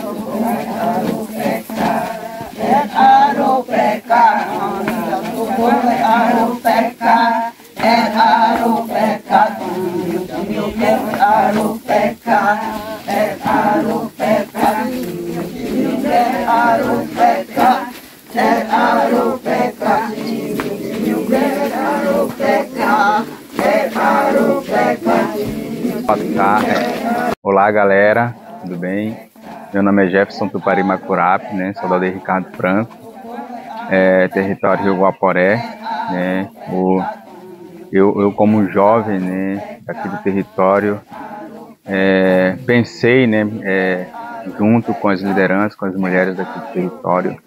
Olá galera, tudo bem? Meu nome é Jefferson Tupari Macurape, né? Sou da aldeia Ricardo Franco, território Rio Guaporé, né? Eu como jovem, né, aqui do território, pensei, né, junto com as lideranças, com as mulheres daqui do território,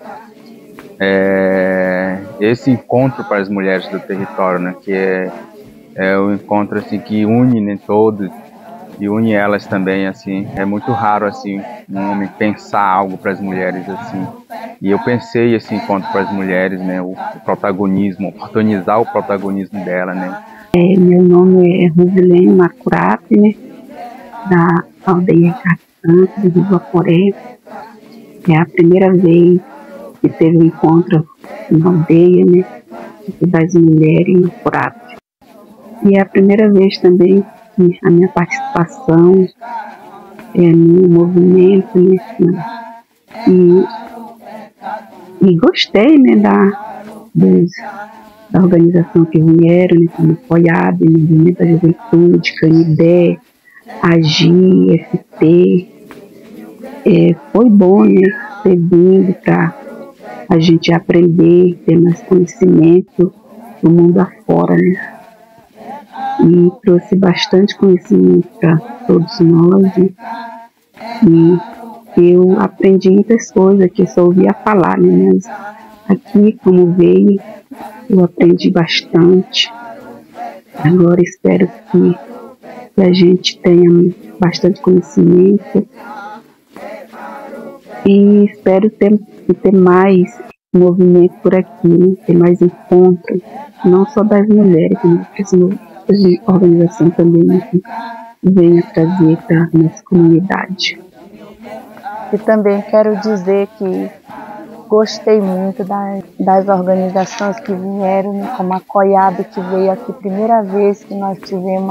esse encontro para as mulheres do território, né, que é um encontro assim que une, né, todos e une elas também, assim. É muito raro assim um homem pensar algo para as mulheres assim. E eu pensei esse encontro para as mulheres, né, o protagonismo, oportunizar o protagonismo dela, né. Meu nome é Rosilene Macurape, né, da aldeia Ricardo Franco, do Rio Guaporé. É a primeira vez que teve um encontro na aldeia, né, das mulheres em Macurape. E é a primeira vez também que a minha participação no movimento, né, e gostei, né, da organização que vieram, né, como FOIAB, Movimento da Juventude, Canidé, AGI, FT. Foi bom, né, ter vindo para a gente aprender, ter mais conhecimento do mundo afora, né? E trouxe bastante conhecimento para todos nós, né? E eu aprendi muitas coisas que eu só ouvia falar, né? Mas aqui, como veio, eu aprendi bastante. Agora espero que a gente tenha bastante conhecimento e espero ter mais movimento por aqui, né? Ter mais encontros, não só das mulheres, mas de organização também, né, que venha trazer para a nossa comunidade. E também quero dizer que gostei muito das organizações que vieram, né, como a COIAB, que veio aqui, primeira vez que nós tivemos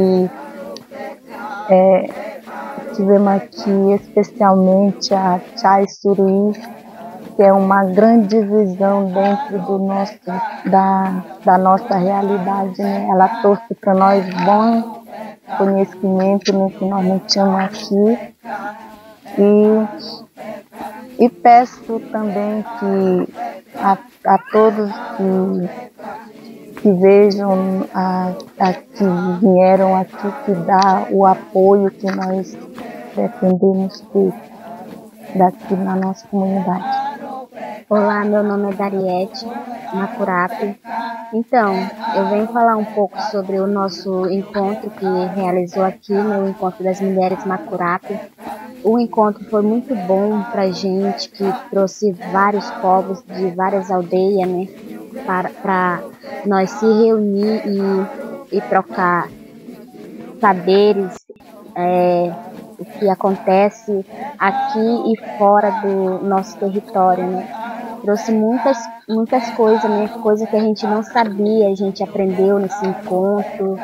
aqui especialmente a Chay Suruí, que é uma grande visão dentro da nossa realidade, né? Ela trouxe para nós bom conhecimento, né, que nós não tínhamos aqui. E peço também que a todos que vejam, que vieram aqui, que dá o apoio que nós pretendemos ter daqui na nossa comunidade. Olá, meu nome é Dariete Macurape. Então, eu venho falar um pouco sobre o nosso encontro que realizou aqui, né, o Encontro das Mulheres Macurape. O encontro foi muito bom pra gente, que trouxe vários povos de várias aldeias, né, para nós se reunir e trocar saberes, o que acontece aqui e fora do nosso território, né. Trouxe muitas coisas, né, coisas que a gente não sabia, a gente aprendeu nesse encontro,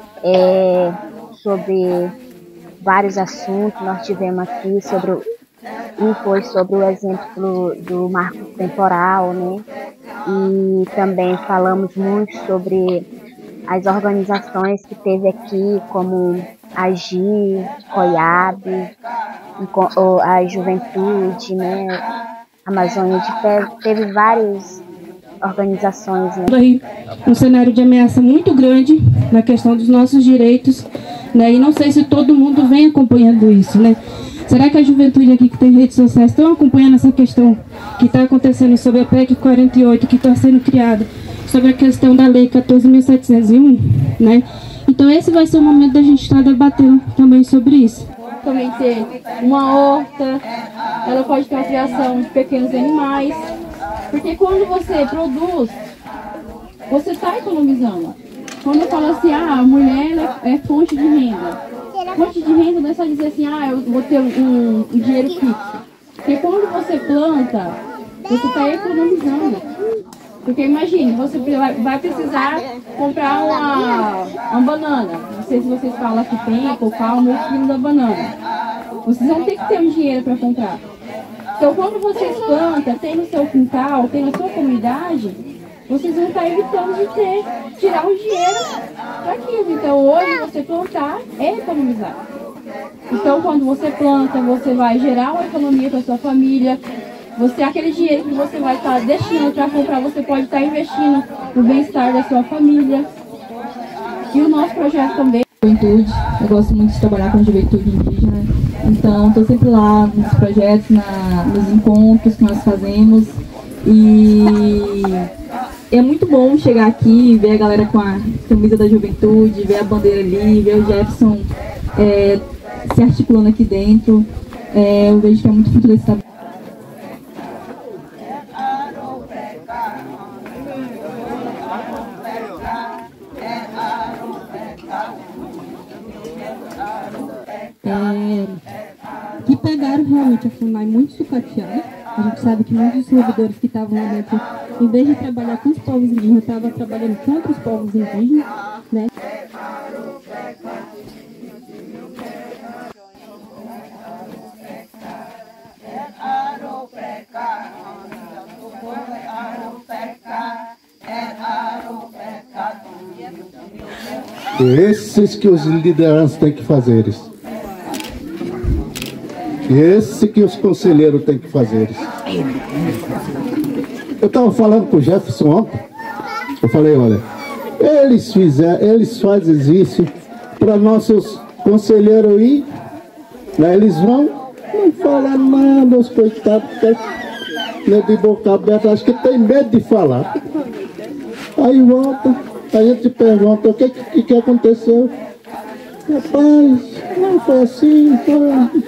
sobre vários assuntos. Nós tivemos aqui foi sobre o exemplo do marco temporal, né, e também falamos muito sobre as organizações que teve aqui, como a AGI, COIAB, a Juventude, né, Amazônia de Pé, teve várias organizações, né? Aí um cenário de ameaça muito grande na questão dos nossos direitos, né? E não sei se todo mundo vem acompanhando isso, né? Será que a juventude aqui que tem redes sociais estão acompanhando essa questão que está acontecendo sobre a PEC 48, que está sendo criada, sobre a questão da Lei 14.701, né? Então esse vai ser o momento da gente estar debatendo também sobre isso. Também ter uma horta, ela pode ter a criação de pequenos animais, porque quando você produz, você está economizando. Quando eu falo assim, a mulher é fonte de renda. Fonte de renda não é só dizer assim, eu vou ter um dinheiro fixo. você planta, você está economizando. Porque imagine, você vai precisar comprar uma banana. Não sei se vocês falam aqui tempo, calma, o quilo da banana. Vocês vão ter que ter um dinheiro para comprar. Então, quando vocês plantam, tem no seu quintal, tem na sua comunidade, vocês vão estar evitando de tirar o dinheiro para aquilo. Então, hoje, você plantar é economizar. Então, quando você planta, você vai gerar uma economia para sua família. Aquele dinheiro que você vai estar destinando para comprar, você pode estar investindo no bem-estar da sua família. E o nosso projeto também. Juventude, eu gosto muito de trabalhar com a juventude indígena, então estou sempre lá nos projetos, nos encontros que nós fazemos, e é muito bom chegar aqui e ver a galera com a camisa da juventude, ver a bandeira ali, ver o Jefferson se articulando aqui dentro. Eu vejo que é muito fruto desse trabalho. Que pegaram realmente a FUNAI muito sucateada. A gente sabe que muitos dos servidores que estavam lá dentro, em vez de trabalhar com os povos indígenas, estavam trabalhando contra os povos indígenas, né? Esses que os lideranças têm que fazer isso. Esse que os conselheiros têm que fazer isso. Eu estava falando com o Jefferson ontem. Eu falei, olha, eles fazem isso para nossos conselheiros ir, né? Eles vão, não falar nada, os coitados, né, de boca aberta, acho que tem medo de falar. Aí volta, a gente pergunta o que aconteceu. Rapaz, não foi assim, foi.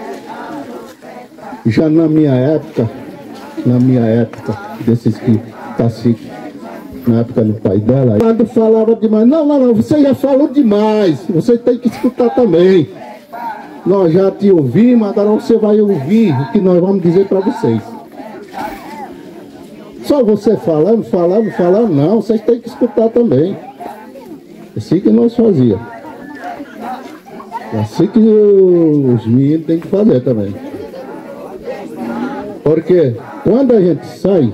Já na minha época, desses que cacique, na época do pai dela, quando falava demais, não, você já falou demais, você tem que escutar também. Nós já te ouvimos, agora você vai ouvir o que nós vamos dizer para vocês. Só você falando, não, vocês têm que escutar também. Assim que nós fazíamos. Assim que os meninos têm que fazer também. Porque quando a gente sai,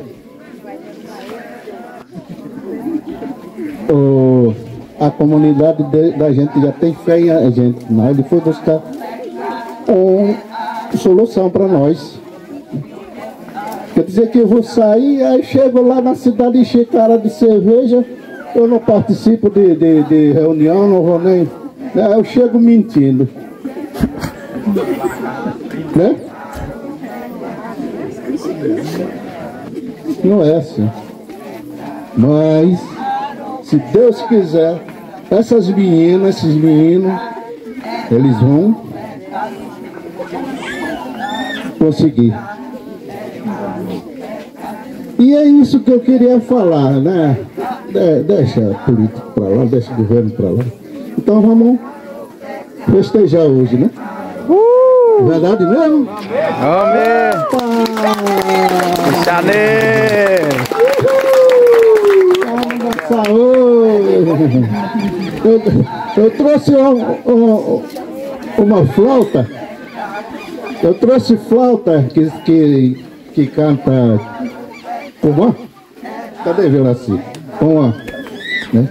a comunidade da gente já tem fé em a gente. Mas ele foi buscar uma solução para nós. Quer dizer que eu vou sair, aí chego lá na cidade, encher cara de cerveja, eu não participo de reunião, não vou nem... Eu chego mentindo. Né? Não é assim. Mas, se Deus quiser, essas meninas, esses meninos, eles vão conseguir. E é isso que eu queria falar, né? Deixa a política para lá, deixa o governo para lá. Então vamos festejar hoje, né? Verdade mesmo? Amém! Janeiro! Eu trouxe uma flauta. Eu trouxe flauta que canta Pomã. Cadê Velaci? Pomã. Né?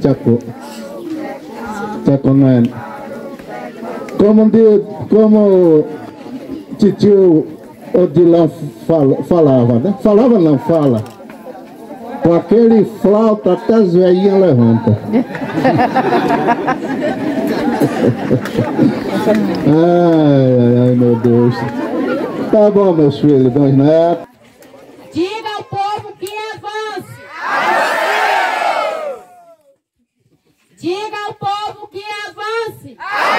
Como titio Odilão falava, né? Falava não, fala. Com aquele flauta até as velhinhas levantam. ai, meu Deus. Tá bom, meus filhos, meus netos. Diga ao povo que avance. Diga ao povo que avance.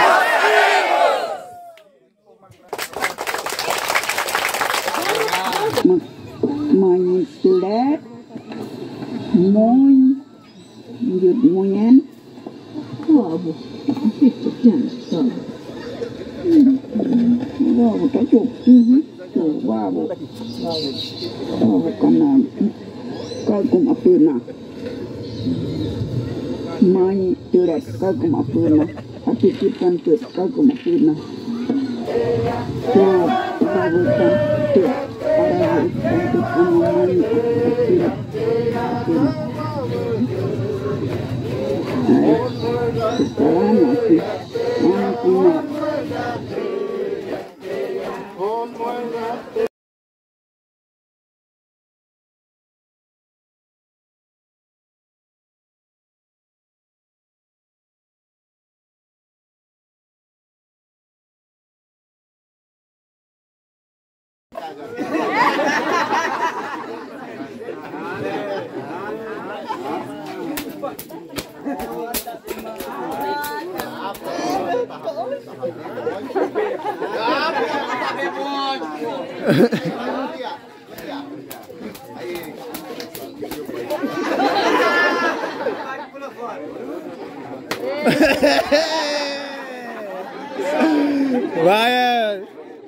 Mãe Filé, mãe, mulher, ovo, tá junto. Vavo kanaan kalkumapyynä. Mai työrät kalkumapyynä. Apikipan työt kalkumapyynä. Ja vavutan työt arvoitan tukkan mai apyynä. Näin. Sitten lämmästi. Ainakin Vai!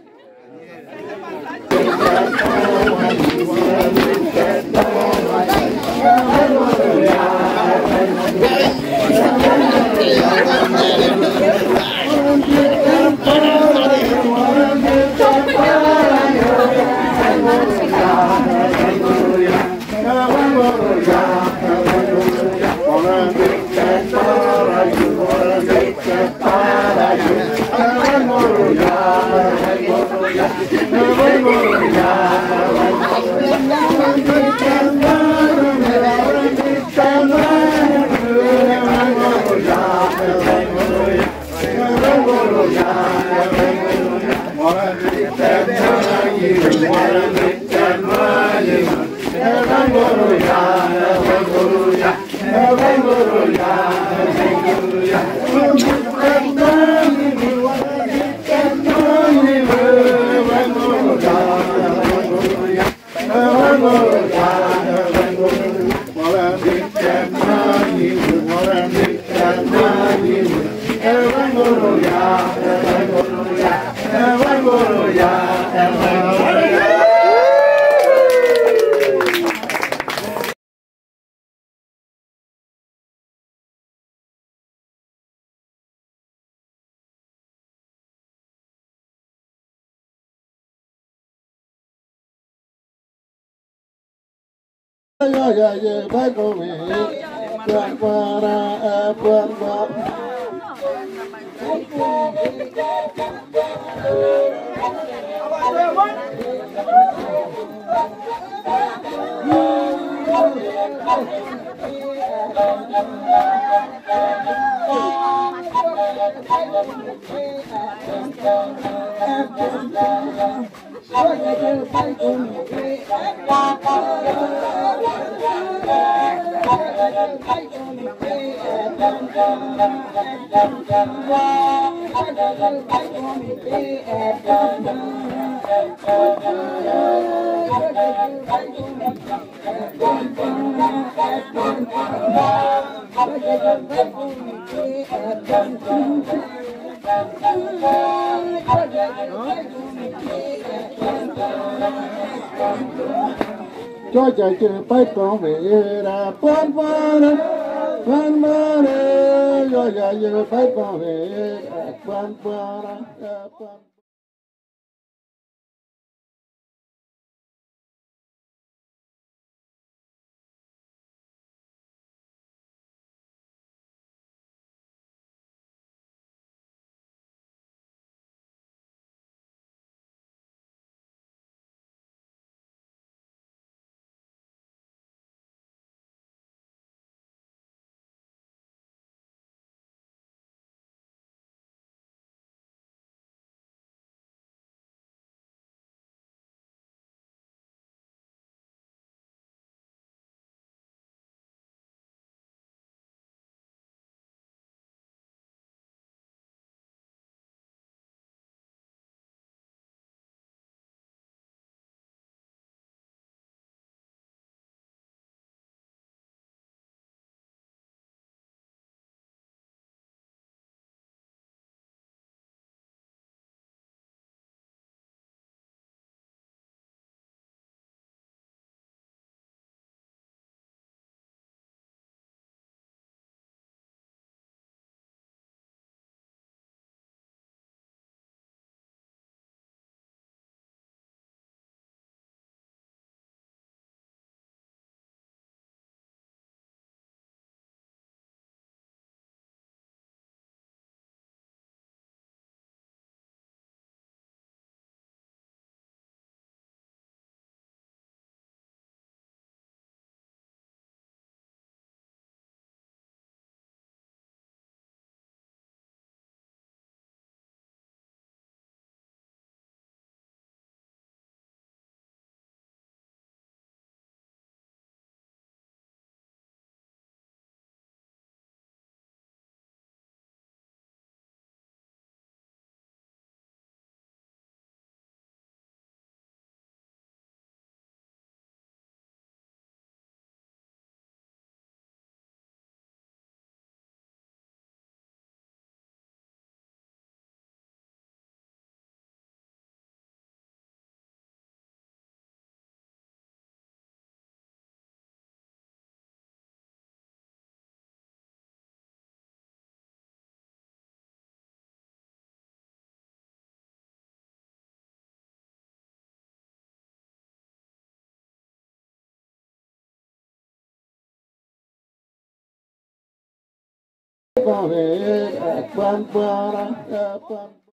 cho chạy chữ bay con về ra quan quan cho chạy chữ bay con về quan quan Quando